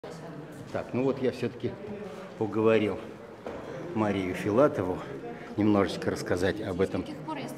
Так, ну вот я все-таки уговорил Марию Филатову немножечко рассказать об этом